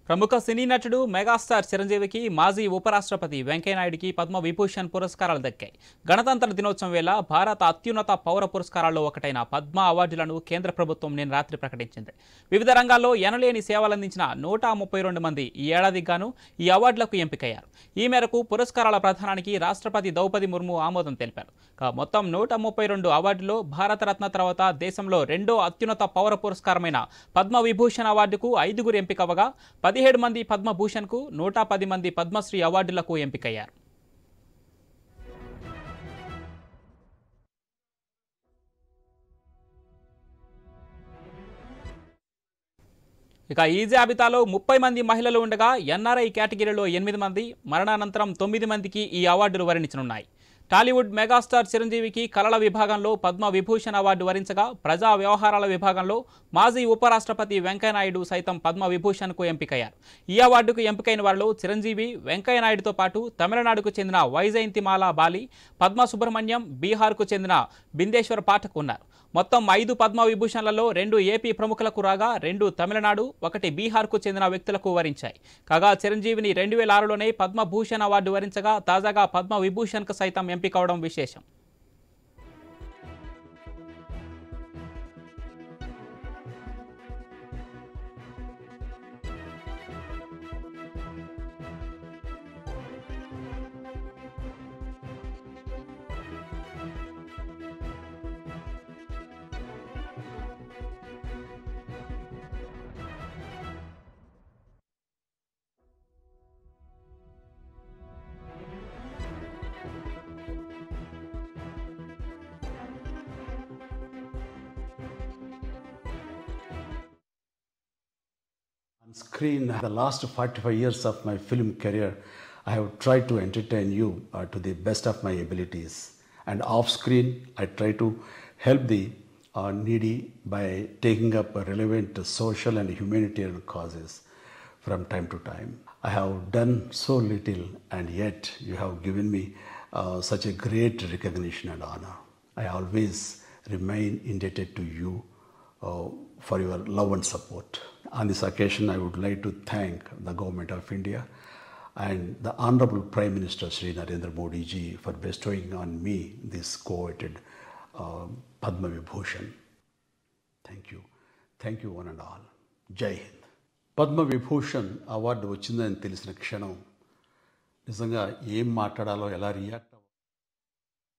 ప్రముఖ సినీ నటుడు మెగాస్టార్ చిరంజీవికి మాజీ ఉపరాష్ట్రపతి వెంకయ్యనాయుడికి పద్మ విభూషణ్ పురస్కారాలు దక్కాయి. గణతంత్ర దినోత్సవం వేళ భారత అత్యున్నత పౌర పురస్కారాల్లో ఒకటైన పద్మ అవార్డులను కేంద్ర ప్రభుత్వం నిన్న రాత్రి ప్రకటించింది. వివిధ రంగాల్లో ఎనలేని సేవలందించిన 132 మంది ఈ ఏడాదికి గాను ఈ అవార్డులకు ఎంపికయ్యారు. ఈ మేరకు పురస్కారాల ప్రదానానికి రాష్ట్రపతి ద్రౌపది ముర్ము ఆమోదం తెలిపారు. మొత్తం 132 అవార్డులో భారతరత్న తర్వాత దేశంలో రెండో అత్యున్నత పౌర పురస్కారమైన పద్మ విభూషణ్ అవార్డుకు 5గురు ఎంపికవగా 17 మంది పద్మభూషణ్కు 110 మంది పద్మశ్రీ అవార్డులకు ఎంపికయ్యారు. ఇక ఈ జాబితాలో 30 మంది మహిళలు ఉండగా ఎన్ఆర్ఐ కేటగిరీలో 8 మంది, మరణానంతరం 9 మందికి ఈ అవార్డులు వరించనున్నాయి. టాలీవుడ్ మెగాస్టార్ చిరంజీవికి కళల విభాగంలో పద్మ విభూషణ్ అవార్డు వరించగా ప్రజా వ్యవహారాల విభాగంలో మాజీ ఉపరాష్ట్రపతి వెంకయ్యనాయుడు సైతం పద్మ విభూషణ్కు ఎంపికయ్యారు. ఈ అవార్డుకు ఎంపికైన వారిలో చిరంజీవి, వెంకయ్యనాయుడుతో పాటు తమిళనాడుకు చెందిన వైజయంతిమాల బాలి, పద్మ సుబ్రహ్మణ్యం, బీహార్కు చెందిన బిందేశ్వర్ పాఠక్ ఉన్నారు. మొత్తం 5 పద్మ విభూషణ్లలో 2 ఏపీ ప్రముఖులకు రాగా 2 తమిళనాడు, 1 బీహార్కు చెందిన వ్యక్తులకు వరించాయి. కాగా చిరంజీవిని 2006లోనే పద్మభూషణ్ అవార్డు వరించగా తాజాగా పద్మ విభూషణ్కు సైతం ఎంపికవడం విశేషం. On screen, the last 45 years of my film career, I have tried to entertain you to the best of my abilities. And off screen, I try to help the needy by taking up relevant social and humanitarian causes from time to time. I have done so little, and yet you have given me such a great recognition and honor. I always remain indebted to you for your love and support. On this occasion, I would like to thank the Government of India and the Honorable Prime Minister Shri Narendra Modi ji for bestowing on me this coveted Padma Vibhushan. Thank you. Thank you one and all. Jai Hind. Padma Vibhushan award వచ్చిందని తెలిసిన క్షణం నిజంగా ఏం మాట్లాడాలో ఎలా react